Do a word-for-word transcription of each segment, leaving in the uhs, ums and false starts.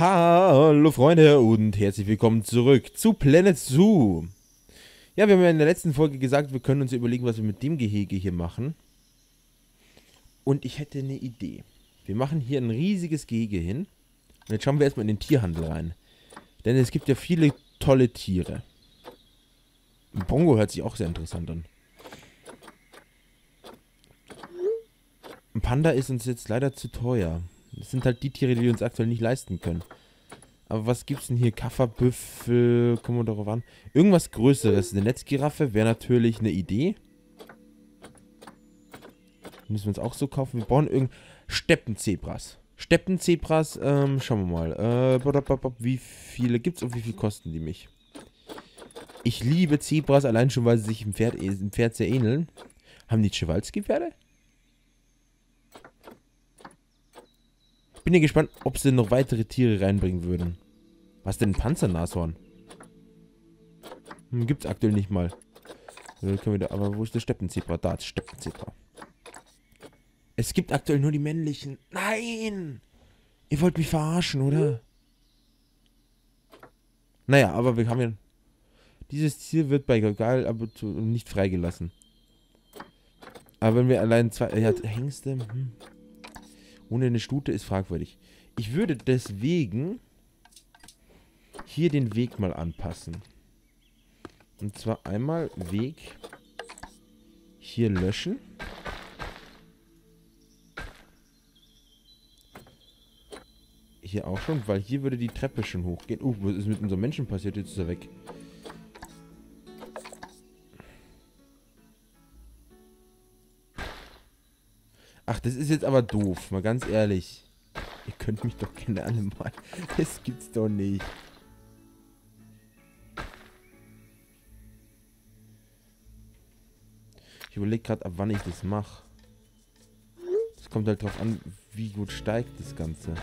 Hallo Freunde und herzlich willkommen zurück zu Planet Zoo. Ja, wir haben ja in der letzten Folge gesagt, wir können uns überlegen, was wir mit dem Gehege hier machen. Und ich hätte eine Idee. Wir machen hier ein riesiges Gehege hin. Und jetzt schauen wir erstmal in den Tierhandel rein. Denn es gibt ja viele tolle Tiere. Ein Bongo hört sich auch sehr interessant an. Ein Panda ist uns jetzt leider zu teuer. Das sind halt die Tiere, die wir uns aktuell nicht leisten können. Aber was gibt's denn hier? Kafferbüffel, kommen wir darauf an. Irgendwas Größeres. Eine Netzgiraffe wäre natürlich eine Idee. Müssen wir uns auch so kaufen. Wir brauchen irgend... Steppenzebras. Steppenzebras, ähm, schauen wir mal. Äh, wie viele gibt's und wie viel kosten die mich? Ich liebe Zebras, allein schon, weil sie sich im Pferd, im Pferd sehr ähneln. Haben die Przewalski-Pferde? Bin ja gespannt, ob sie noch weitere Tiere reinbringen würden. Was denn ein Panzernashorn? Hm, gibt's aktuell nicht mal. Können wir da, aber wo ist der Steppenzebra? Da ist Steppenzebra. Es gibt aktuell nur die männlichen. Nein! Ihr wollt mich verarschen, oder? Naja, aber wir haben ja... Dieses Tier wird bei Gagal aber nicht freigelassen. Aber wenn wir allein zwei... Ja, Hengste... Hm. Ohne eine Stute ist fragwürdig. Ich würde deswegen hier den Weg mal anpassen. Und zwar einmal Weg hier löschen. Hier auch schon, weil hier würde die Treppe schon hochgehen. Uh, was ist mit unserem Menschen passiert? Jetzt ist er weg. Ach, das ist jetzt aber doof, mal ganz ehrlich. Ihr könnt mich doch gerne alle mal. Das gibt's doch nicht. Ich überlege gerade, ab wann ich das mache. Es kommt halt drauf an, wie gut steigt das Ganze.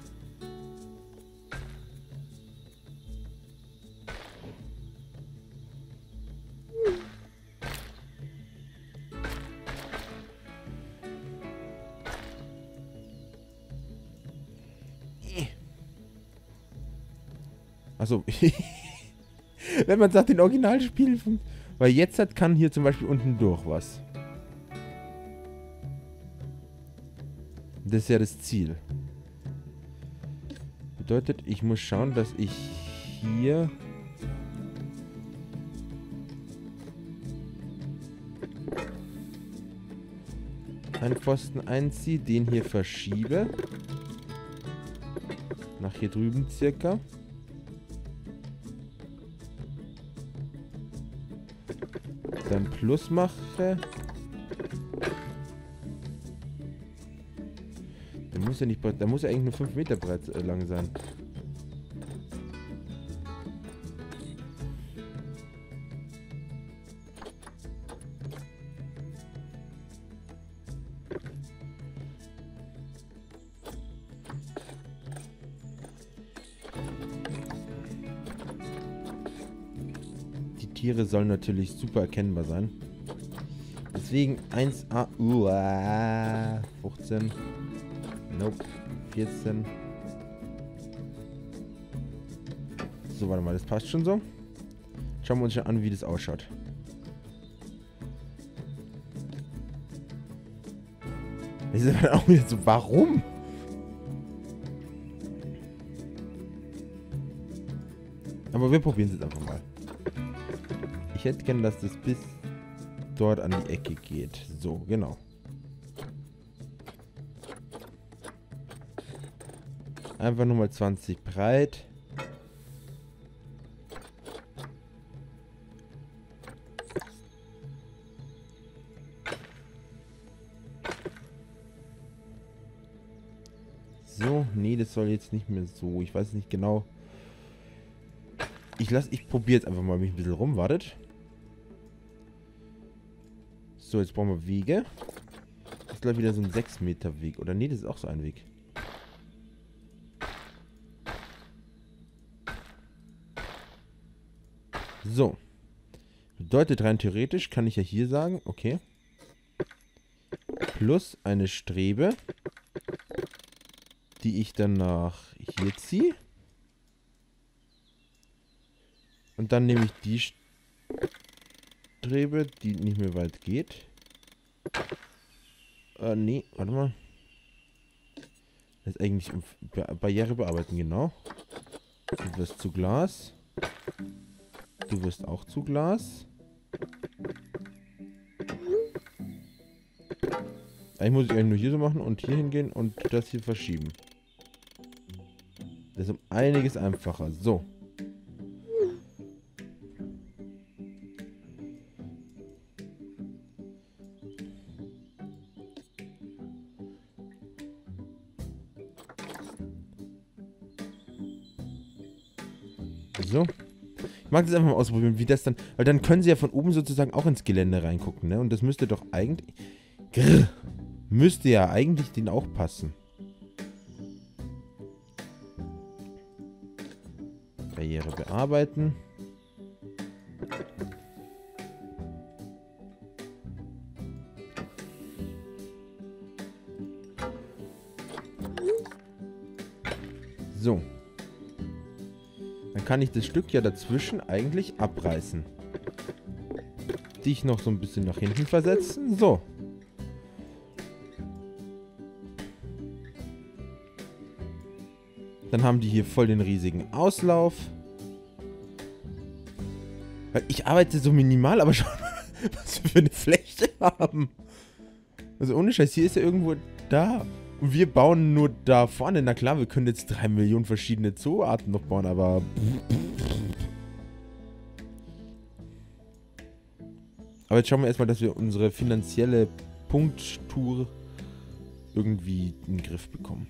Achso. Wenn man sagt, den Originalspiel. Weil jetzt hat, kann hier zum Beispiel unten durch was. Das ist ja das Ziel. Bedeutet, ich muss schauen, dass ich hier... einen Pfosten einziehe, den hier verschiebe. Nach hier drüben circa. Dann Plus mache. Der muss ja nicht breit, der muss ja eigentlich nur fünf Meter breit äh, lang sein. Tiere sollen natürlich super erkennbar sein. Deswegen eins A, uh, fünfzehn, nope, vierzehn. So, warte mal, das passt schon so. Schauen wir uns schon an, wie das ausschaut. Das ist aber auch wieder so, warum? Aber wir probieren es jetzt einfach mal. Ich hätte gerne, dass das bis dort an die Ecke geht. So, genau. Einfach nur mal zwanzig breit. So, nee, das soll jetzt nicht mehr so. Ich weiß nicht genau. Ich lasse, ich probiere jetzt einfach mal mich ein bisschen rum. Wartet. So, jetzt brauchen wir Wege. Das ist gleich wieder so ein sechs Meter Weg. Oder nee, das ist auch so ein Weg. So. Bedeutet rein theoretisch kann ich ja hier sagen, okay. Plus eine Strebe, die ich dann nach hier ziehe. Und dann nehme ich die Strebe, die nicht mehr weit geht. Äh, nee, warte mal. Das ist eigentlich um Barriere bearbeiten, genau. Du wirst zu Glas. Du wirst auch zu Glas. Eigentlich muss ich eigentlich nur hier so machen und hier hingehen und das hier verschieben. Das ist um einiges einfacher. So. So. Ich mag das einfach mal ausprobieren, wie das dann... Weil dann können sie ja von oben sozusagen auch ins Gelände reingucken, ne? Und das müsste doch eigentlich... Grrr, müsste ja eigentlich denen auch passen. Barriere bearbeiten. So. Dann kann ich das Stück ja dazwischen eigentlich abreißen. Dich noch so ein bisschen nach hinten versetzen. So. Dann haben die hier voll den riesigen Auslauf. Weil ich arbeite so minimal, aber schau mal, was wir für eine Fläche haben. Also ohne Scheiß, hier ist ja irgendwo da. Und wir bauen nur da vorne. Na klar, wir können jetzt drei Millionen verschiedene Zooarten noch bauen, aber... Aber jetzt schauen wir erstmal, dass wir unsere finanzielle Punkttour irgendwie in den Griff bekommen.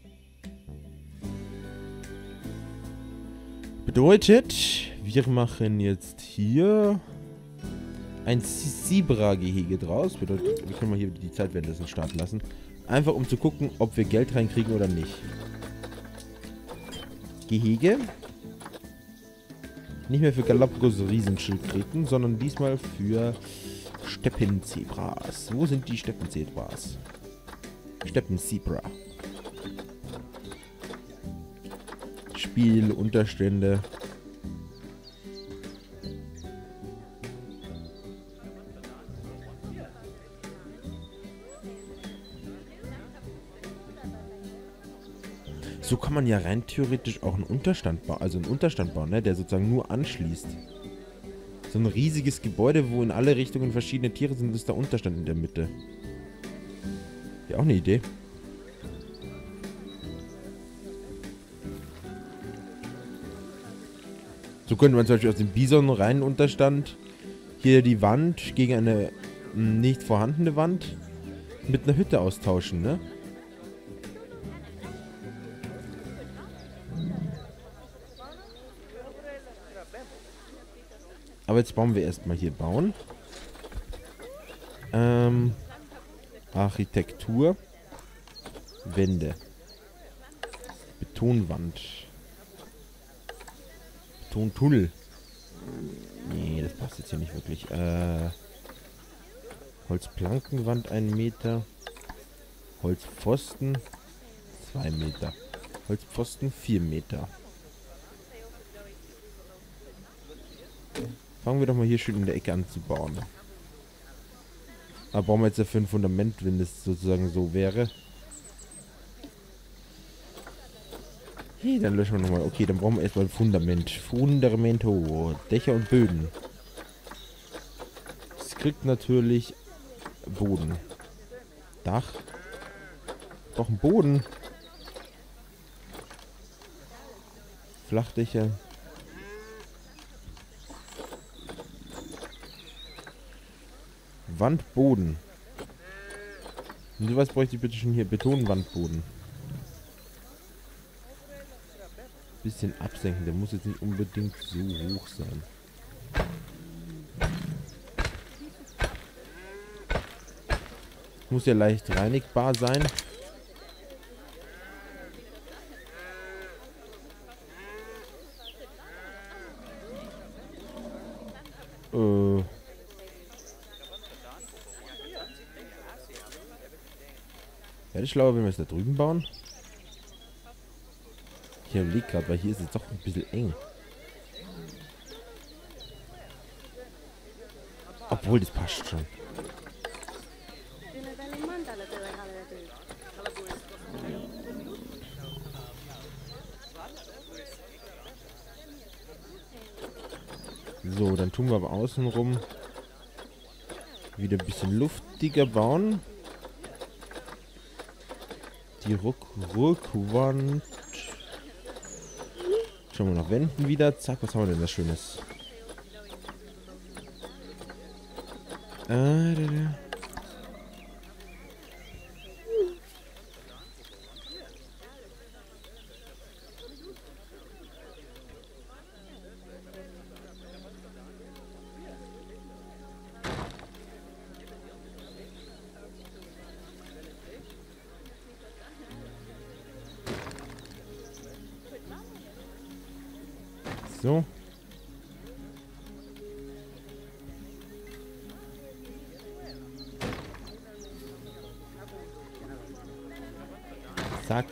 Bedeutet, wir machen jetzt hier ein Zebra-Gehege draus. Bedeutet, wir können mal hier die Zeit währenddessen starten lassen. Einfach um zu gucken, ob wir Geld reinkriegen oder nicht. Gehege. Nicht mehr für Galapagos-Riesenschildkröten, sondern diesmal für Steppenzebras. Wo sind die Steppenzebras? Steppenzebra. Spiel, Unterstände. So kann man ja rein theoretisch auch einen Unterstand bauen, also einen Unterstand bauen, ne, der sozusagen nur anschließt. So ein riesiges Gebäude, wo in alle Richtungen verschiedene Tiere sind, ist der Unterstand in der Mitte. Ja, auch eine Idee. So könnte man zum Beispiel aus dem Bison reinen Unterstand hier die Wand gegen eine nicht vorhandene Wand mit einer Hütte austauschen, ne? Aber jetzt bauen wir erstmal hier bauen. Ähm, Architektur. Wände. Betonwand. Betontunnel. Nee, das passt jetzt hier nicht wirklich. Äh, Holzplankenwand ein Meter. Holzpfosten zwei Meter. Holzpfosten vier Meter. Fangen wir doch mal hier schön in der Ecke an zu bauen. Aber brauchen wir jetzt dafür ein Fundament, wenn das sozusagen so wäre. Hey, dann löschen wir nochmal. Okay, dann brauchen wir erstmal ein Fundament. Fundamento. Dächer und Böden. Es kriegt natürlich Boden. Dach. Doch ein Boden. Flachdächer. Wandboden. Und sowas bräuchte ich bitte schon hier. Betonwandboden. Bisschen absenken. Der muss jetzt nicht unbedingt so hoch sein. Muss ja leicht reinigbar sein. Äh... Wäre es schlauer, wenn wir es da drüben bauen? Ich überlege gerade, weil hier ist es doch ein bisschen eng. Obwohl, das passt schon. So, dann tun wir aber außenrum wieder ein bisschen luftiger bauen. Die Ruck Rückwand. Schauen wir nach Wänden wieder. Zack, was haben wir denn da Schönes? Ah, da, da. So. Zack.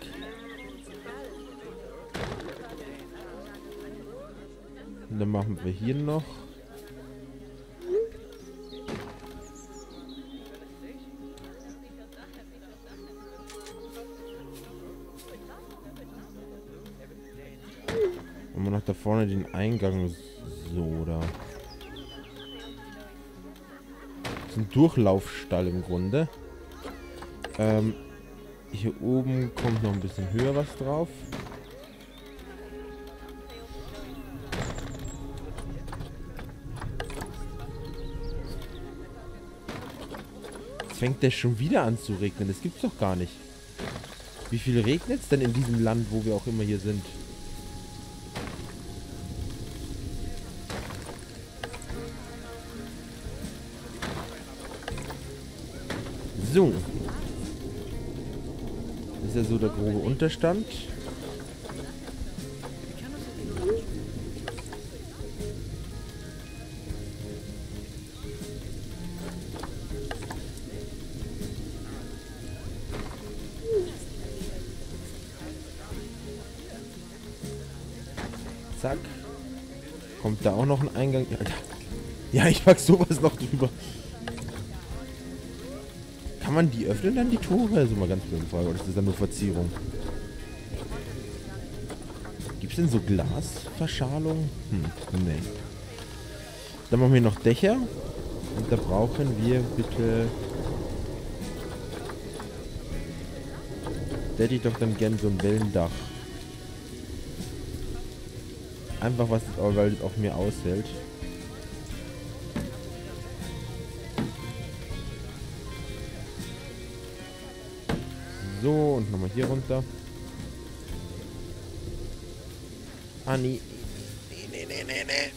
Und dann machen wir hier noch. Und wir noch da vorne den Eingang so da. Das ist ein Durchlaufstall im Grunde. Ähm, hier oben kommt noch ein bisschen höher was drauf. Jetzt fängt der schon wieder an zu regnen. Das gibt's doch gar nicht. Wie viel regnet es denn in diesem Land, wo wir auch immer hier sind? So. Das ist ja so der grobe Unterstand. Zack. Kommt da auch noch ein Eingang? Alter. Ja, ich pack sowas noch drüber. Kann man die öffnen dann, die Tore? Also mal ganz blöde Frage. Oder ist das dann nur Verzierung? Gibt es denn so Glasverschalung? Hm, nee. Dann machen wir noch Dächer. Und da brauchen wir bitte... Da hätte ich doch dann gern so ein Wellendach. Einfach was, weil es auf mir aushält. So, und nochmal hier runter. Ah, nee. Nee, nee, nee, nee, nee.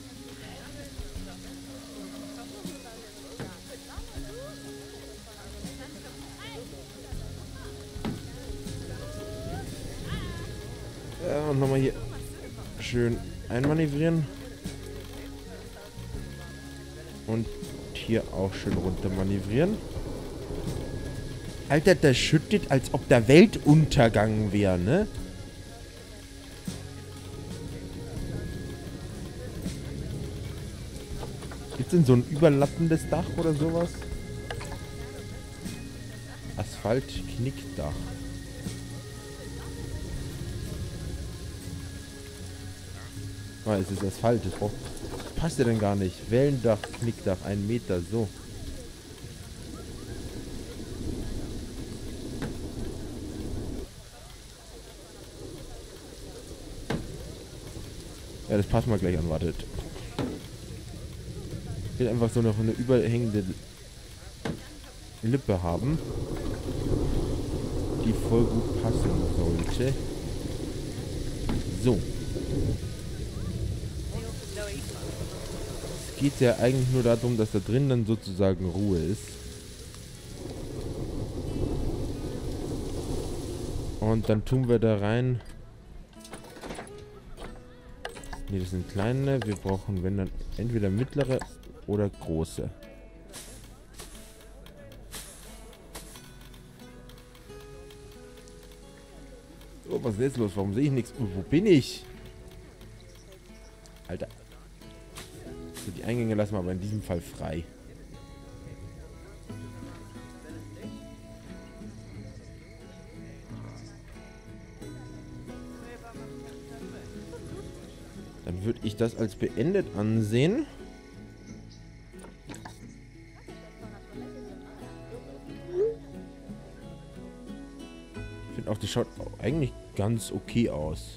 Ja, und nochmal hier schön einmanövrieren. Und hier auch schön runter manövrieren. Alter, das schüttet, als ob der Weltuntergang wäre, ne? Gibt's denn so ein überlappendes Dach oder sowas? Asphalt-Knickdach. Ah, es ist Asphalt. Das braucht, passt ja denn gar nicht. Wellendach, Knickdach, ein Meter, so. Ja, das passt mal gleich an, wartet. Ich will einfach so noch eine überhängende Lippe haben, die voll gut passen sollte. So. Es geht ja eigentlich nur darum, dass da drin dann sozusagen Ruhe ist. Und dann tun wir da rein... Ne, das sind kleine. Wir brauchen, wenn dann, entweder mittlere oder große. Oh, was ist jetzt los? Warum sehe ich nichts? Oh, wo bin ich? Alter. So, die Eingänge lassen wir aber in diesem Fall frei. Dann würde ich das als beendet ansehen. Ich finde auch, das schaut eigentlich ganz okay aus.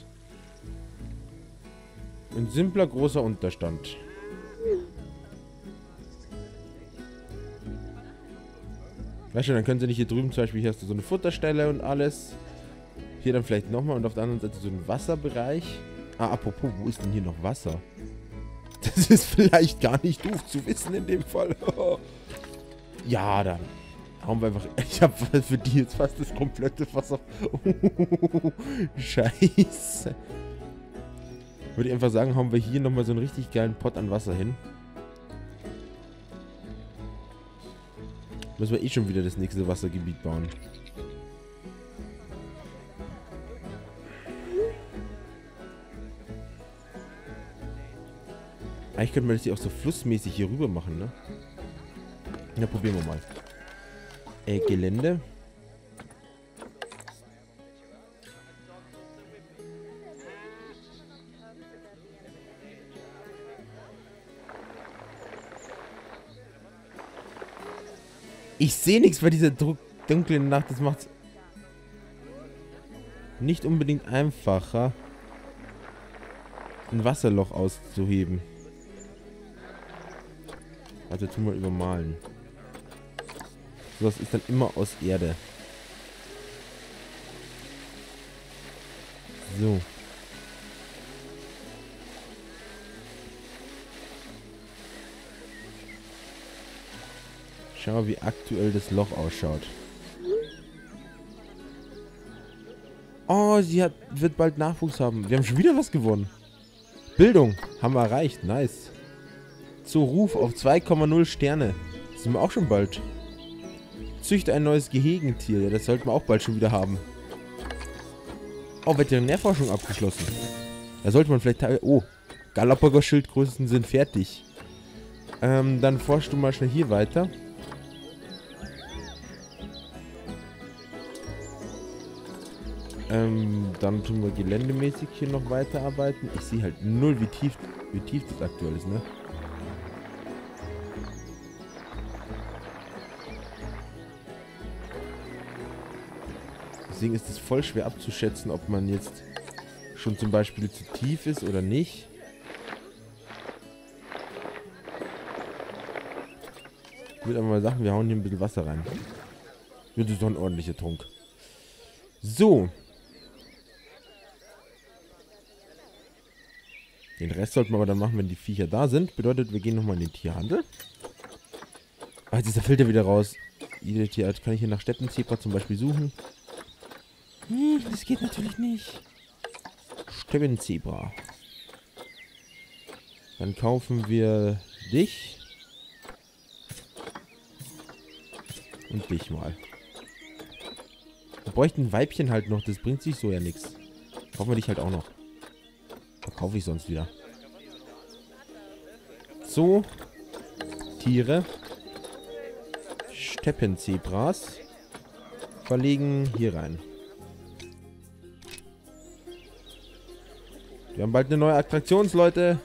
Ein simpler, großer Unterstand. Weißt du, dann können sie nicht hier drüben zum Beispiel, hier hast du so eine Futterstelle und alles. Hier dann vielleicht nochmal und auf der anderen Seite so ein Wasserbereich. Ah, apropos, wo ist denn hier noch Wasser? Das ist vielleicht gar nicht doof zu wissen in dem Fall. Ja, dann hauen wir einfach... Ich habe für die jetzt fast das komplette Wasser... Scheiße. Würde ich einfach sagen, hauen wir hier nochmal so einen richtig geilen Pott an Wasser hin. Müssen wir eh schon wieder das nächste Wassergebiet bauen. Eigentlich könnte man das hier auch so flussmäßig hier rüber machen, ne? Ja, probieren wir mal. Äh, Gelände. Ich sehe nichts bei dieser dunklen Nacht. Das macht's nicht unbedingt einfacher, ein Wasserloch auszuheben. Also tun wir übermalen. Sowas ist dann immer aus Erde. So. Schau mal, wie aktuell das Loch ausschaut. Oh, sie hat, wird bald Nachwuchs haben. Wir haben schon wieder was gewonnen. Bildung haben wir erreicht. Nice. Zu Ruf auf zwei Komma null Sterne. Das sind wir auch schon bald. Züchte ein neues Gehegentier. Ja, das sollten wir auch bald schon wieder haben. Oh, Veterinärforschung abgeschlossen. Da sollte man vielleicht... Oh, Galapagos-Schildkröten sind fertig. Ähm, dann forschst du mal schnell hier weiter. Ähm, dann tun wir geländemäßig hier noch weiterarbeiten. Ich sehe halt null, wie tief, wie tief das aktuell ist, ne? Deswegen ist es voll schwer abzuschätzen, ob man jetzt schon zum Beispiel zu tief ist oder nicht. Ich würde aber mal sagen, wir hauen hier ein bisschen Wasser rein. Das ist doch ein ordentlicher Trunk. So. Den Rest sollten wir aber dann machen, wenn die Viecher da sind. Bedeutet, wir gehen nochmal in den Tierhandel. Ah, jetzt ist der Filter wieder raus. Jede Tierart kann ich hier nach Steppenzebra zum Beispiel suchen. Hm, das geht natürlich nicht. Steppenzebra. Dann kaufen wir dich. Und dich mal. Wir bräuchten ein Weibchen halt noch. Das bringt sich so ja nichts. Kaufen wir dich halt auch noch. Verkaufe ich sonst wieder. So. Tiere. Steppenzebras. Verlegen hier rein. Wir haben bald eine neue Attraktion, Leute.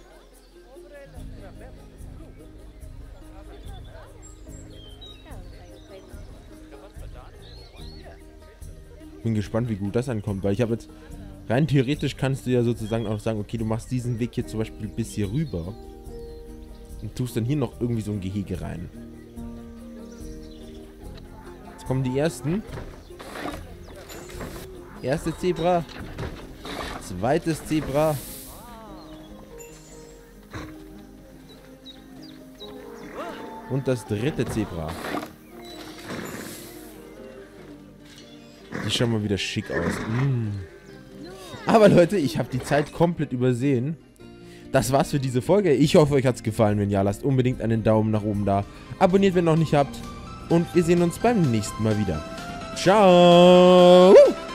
Bin gespannt, wie gut das ankommt, weil ich habe jetzt... Rein theoretisch kannst du ja sozusagen auch sagen, okay, du machst diesen Weg hier zum Beispiel bis hier rüber. Und tust dann hier noch irgendwie so ein Gehege rein. Jetzt kommen die ersten. Erste Zebra. Zweites Zebra. Und das dritte Zebra. Die schauen mal wieder schick aus. Mm. Aber Leute, ich habe die Zeit komplett übersehen. Das war's für diese Folge. Ich hoffe, euch hat's gefallen. Wenn ja, lasst unbedingt einen Daumen nach oben da. Abonniert, wenn ihr noch nicht habt. Und wir sehen uns beim nächsten Mal wieder. Ciao!